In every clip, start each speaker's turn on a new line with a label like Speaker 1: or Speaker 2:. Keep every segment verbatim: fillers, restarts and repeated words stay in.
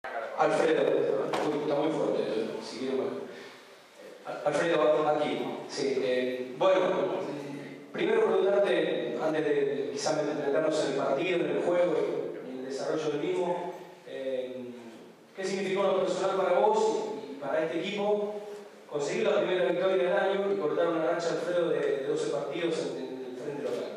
Speaker 1: Alfredo, está muy fuerte, si quiero más. Alfredo, aquí. Sí, eh, bueno, primero preguntarte, antes de quizás meternos en el partido, en el juego y en el desarrollo del mismo, eh, ¿qué significó lo personal para vos y para este equipo conseguir la primera victoria del año y cortar una racha, Alfredo, de, de doce partidos en, en el frente local?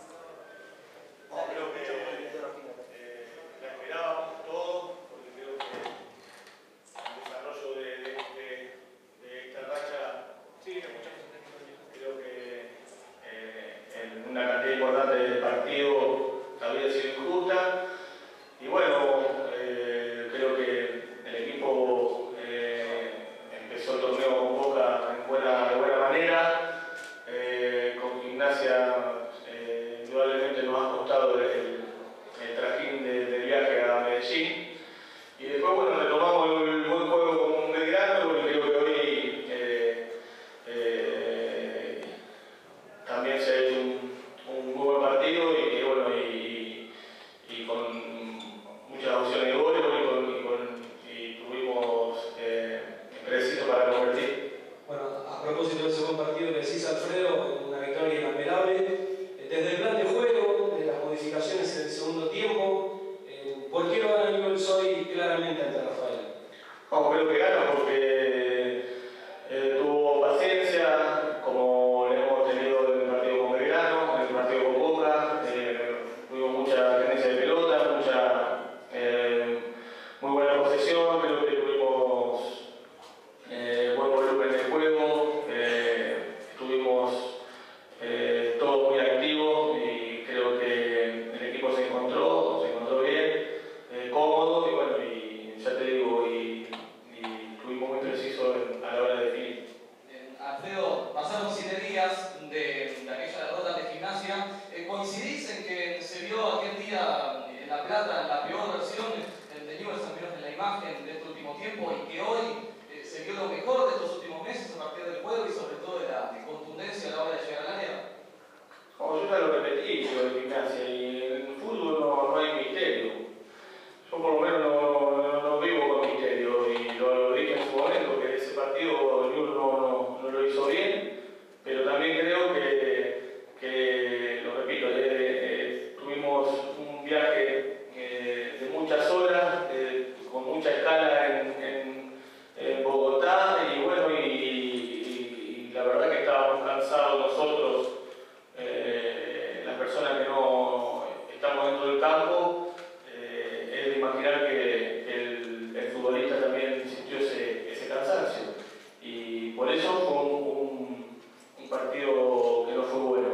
Speaker 2: Creo que eh, la esperábamos todos, porque creo que el desarrollo de, de, de, de esta racha, sí, creo que eh, en una cantidad importante de partidos había sido injusta. Y bueno, eh, creo que el equipo eh, empezó el torneo con Boca en buena, de buena manera. Eh, con Gimnasia eh, indudablemente nos ha costado el, el trajín de, de viaje a Medellín. Y después, bueno, retomamos el buen juego con Belgrano y creo que hoy eh, eh, también se ha hecho un, un muy buen partido y, bueno, y, y con muchas opciones de gol y, con, y, con, y tuvimos eh, preciso para convertir.
Speaker 1: Bueno, a propósito de ese buen partido que decís, Alfredo, una victoria inapelable. Desde el plan de juego, de las modificaciones en el segundo tiempo, eh, ¿por qué no gana Newell's hoy claramente ante Rafael?
Speaker 2: No, creo que gana porque eh, tuvo paciencia, como le hemos tenido en el partido con Belgrano, en el partido con Boca, eh, tuvimos mucha tenencia de pelota, mucha eh, muy buena posesión, creo que tuvimos eh, buen volumen de juego, eh, estuvimos eh, todos muy activos y creo que el equipo se encontró, se encontró bien, eh, cómodo y bueno, y ya te digo, y, y estuvimos muy precisos a la hora de definir.
Speaker 3: Eh, Alfredo, pasaron siete días de, de aquella derrota de Gimnasia. Eh, ¿Coincidís en que se vio aquel día en La Plata, en la peor versión de Newell's, al menos en la imagen de este último tiempo, y que hoy eh, se vio lo mejor de estos últimos meses a partir del juego y sobre todo de la de contundencia a la hora de llegar al área?
Speaker 2: Como yo ya lo repetí, lo de Gimnasia, y en el fútbol no, no hay misterio. Yo por lo menos no, no, no vivo con misterio y lo, lo dije en su momento que ese partido Newell's no, no, no lo hizo bien, pero también creo que, que lo repito, eh, eh, tuvimos un viaje eh, de muchas horas, eh, con mucha escala en, en, en Bogotá y bueno, y, y, y la verdad que estábamos cansados nosotros, eh, las personas que no estamos dentro del campo. Eh, es de imaginar que, que el, el futbolista también sintió ese, ese cansancio y por eso fue un, un, un partido que no fue bueno.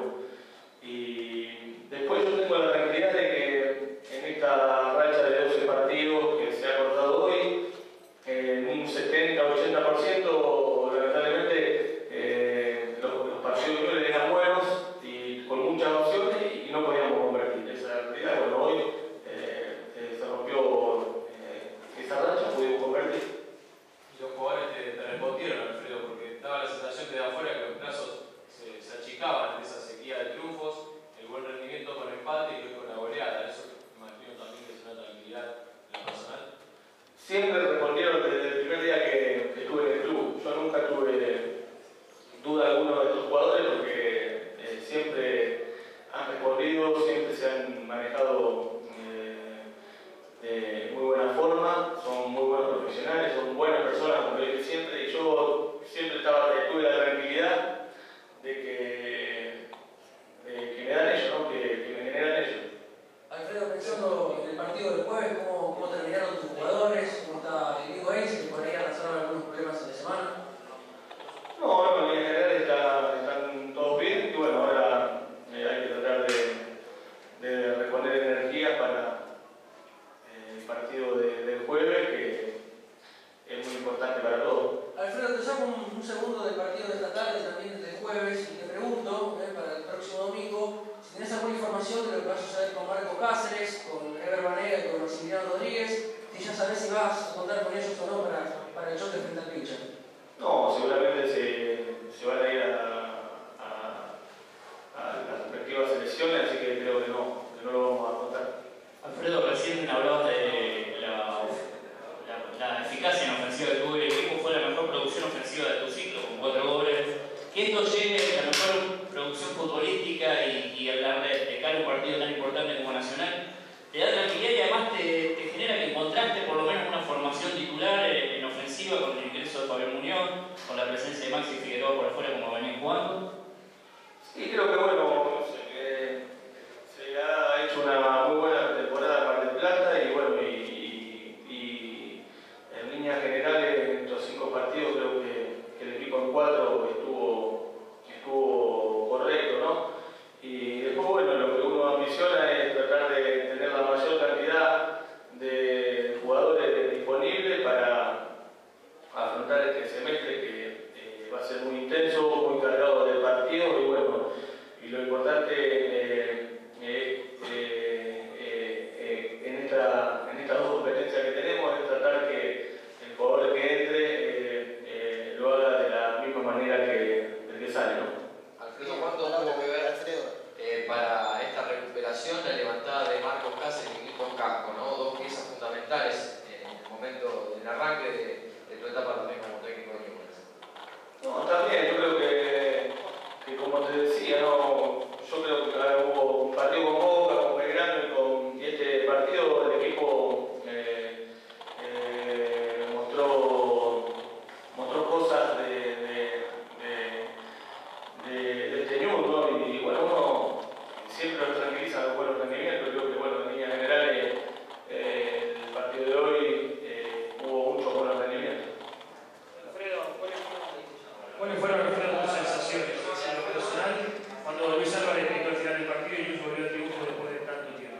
Speaker 2: Y después yo tengo la tranquilidad de que en esta racha de doce partidos que se ha cortado hoy, en un setenta a ochenta por ciento lamentablemente eh, los, los partidos de eran buenos y con muchas opciones y no podíamos convertir. Esa es la realidad. Bueno, hoy eh, eh, se rompió eh, esa racha, pudimos convertir.
Speaker 4: Los jugadores te, te respondieron, Alfredo, porque daba la sensación que de afuera que los plazos se, se achicaban en esa sequía de triunfos, el buen rendimiento con empate y hoy con la goleada. Eso me imagino también que es una tranquilidad en lo personal.
Speaker 2: Siempre respondieron desde el primer día que, que estuve en el club. Yo nunca tuve duda alguna de estos jugadores porque eh, siempre han respondido, siempre se han manejado eh, de muy buena forma, son muy buenos profesionales, son buenas personas, como lo dije siempre, y yo siempre estaba, tuve la tranquilidad de que, de que me dan ellos, ¿no? que, que me generan ellos.
Speaker 5: Alfredo, pensando en el partido del jueves, ¿cómo, cómo terminaron tus jugadores? ¿Cómo está el equipo ahí? ¿Se por ahí arrasaron algunos problemas en la semana?
Speaker 2: No, no, en general está, están todos bien y bueno, ahora eh, hay que tratar de, de reponer energías para eh, el partido de, del jueves, que es muy importante para todos.
Speaker 5: Alfredo, te saco un, un segundo del partido de esta tarde, también del jueves, y te pregunto, eh, para el próximo domingo, si tenés alguna información de lo que vas a suceder con Marco Cáceres, con Ever Banega y con Maximiliano Rodríguez, si ya sabés si vas a contar con ellos o no para, para el choque frente al pitcher.
Speaker 2: No, seguramente se, se van a ir a, a, a las respectivas selecciones, así que creo que no, que no lo vamos a contar.
Speaker 6: Alfredo, recién hablabas de la, la ganar un partido tan importante como Nacional, te da tranquilidad y además te, te genera que encontraste por lo menos una formación titular en, en ofensiva con el ingreso de Fabián Muñoz, con la presencia de Maxi Figueroa por afuera como venían jugando.
Speaker 2: Sí, creo que bueno, eh, se ha hecho una muy buena temporada en Mar del Plata y bueno, y, y, y en líneas generales en estos cinco partidos creo que, que el equipo en cuatro estuvo, estuvo correcto, ¿no? Y después bueno, lo que uno ambiciona es tratar de tener la mayor cantidad de jugadores disponibles para afrontar este semestre que eh, va a ser muy intenso, muy cargado de partidos y bueno, y lo importante eh, eh, eh, eh, en, esta, en estas dos competencias que tenemos es tratar que el jugador que entre eh, eh, lo haga de la misma manera que el que sale, ¿no?
Speaker 7: Alfredo, ¿cuánto tuvo que ver eh, para esta recuperación la levantada de Marcos Cáceres y Nico Casco, ¿no? Dos piezas fundamentales en el momento del arranque de, de tu etapa también como técnico de Newell's?
Speaker 2: No, también, yo creo que, que como te decía, ¿no? Yo creo que hubo un partido con Boca, con Belgrano y, con, y este partido el equipo eh, eh, mostró, mostró cosas de, de, de, de, de este Newell's, ¿no? Y, y bueno, uno siempre lo tranquiliza los buenos rendimientos. Creo que bueno, en líneas generales eh, el partido de hoy eh, hubo muchos buenos rendimientos.
Speaker 5: ¿Cuáles fueron tus sensaciones en lo personal cuando Luis Álvarez gritó al final del partido y Luis volvió al triunfo después de tanto tiempo?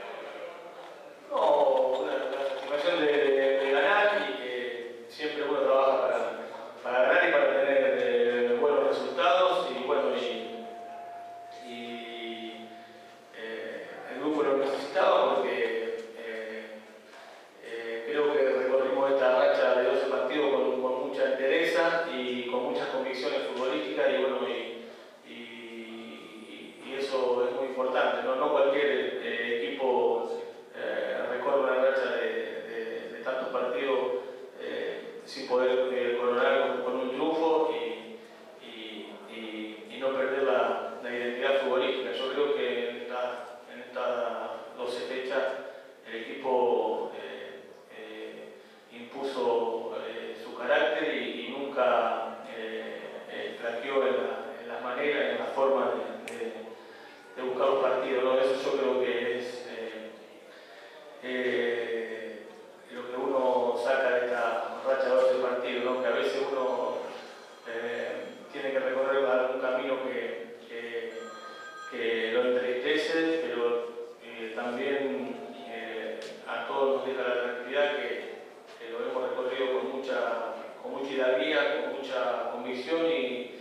Speaker 2: No, una, una satisfacción de, de, de ganar y que siempre uno trabaja para, para ganar y para tener eh, buenos resultados y bueno, y, y eh, el grupo lo necesitaba porque eh, eh, creo que recorrimos esta racha de doce partidos con, con mucha entereza y con muchas convicciones futbolísticas y bueno, y, y, y eso es muy importante, no, no cualquier eh, equipo eh, recorre una racha de, de, de tantos partidos eh, sin poder eh, coronar con, con un triunfo y, y, y, y no perder la, la identidad futbolística. Yo creo que en estas en esta doce fechas el equipo eh, eh, impuso eh, su carácter y, y nunca eh, eh, flaqueó en, la, en las maneras, en las formas de, de, de buscar los partidos, ¿no? Eso yo creo que es eh, eh, lo que uno saca de esta racha de doce partidos, ¿no? Que a veces uno eh, tiene que recorrer algún camino que, que, que lo entristece, pero eh, también eh, a todos nos deja la tranquilidad que, que lo hemos recorrido con mucha, con mucha hidalguía, con mucha convicción y